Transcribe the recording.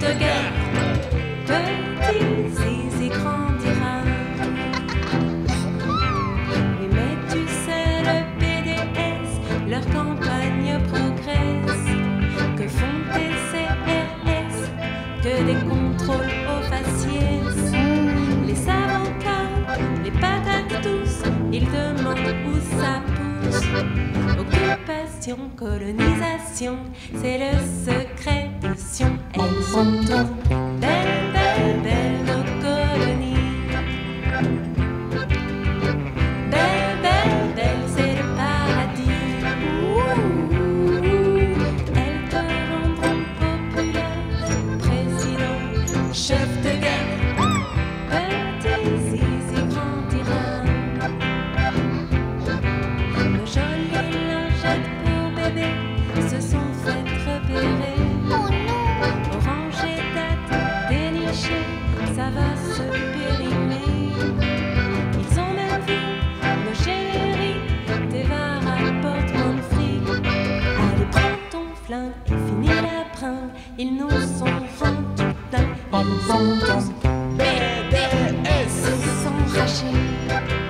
de guerre. Petit zizi grandira. Oui, mais tu sais, le PDS, leur campagne progresse. Que font tes CRS? Que des contrôles au faciès. Les avocats, les patates tous, ils demandent où ça pousse. Occupation, colonisation, c'est le secret de Sion. Elles sont toutes belles, belles, belles, nos colonies. Belles, belles, belles, c'est le paradis. Elles te rendront populaire, président, chef de guerre. Petit zizi grandira. Nos jolies lingettes pour bébé se sont faites repérer. Orange et date dénichée, ça va se périmer. Ils ont même vu nos chéris, tes var rapportent moins de fric. Allez, prends ton flingue et finis la bringue. Ils nous sont rendus dingues. Ils sont tous BDS, ils sont rachés.